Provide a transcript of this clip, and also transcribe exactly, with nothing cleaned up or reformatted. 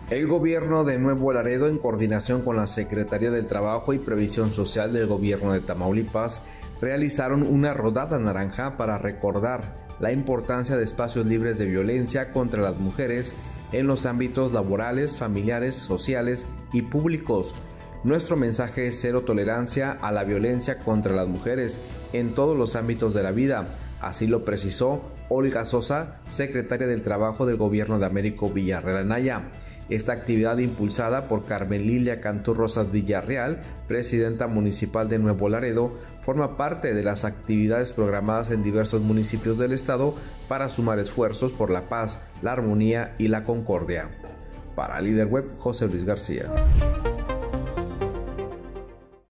El gobierno de Nuevo Laredo, en coordinación con la Secretaría del Trabajo y Previsión Social del gobierno de Tamaulipas, realizaron una rodada naranja para recordar la importancia de espacios libres de violencia contra las mujeres en los ámbitos laborales, familiares, sociales y públicos. Nuestro mensaje es cero tolerancia a la violencia contra las mujeres en todos los ámbitos de la vida. Así lo precisó Olga Sosa, secretaria del Trabajo del gobierno de Américo Villarreal Anaya. Esta actividad, impulsada por Carmen Lilia Cantú Rosas Villarreal, presidenta municipal de Nuevo Laredo, forma parte de las actividades programadas en diversos municipios del estado para sumar esfuerzos por la paz, la armonía y la concordia. Para Líder Web, José Luis García.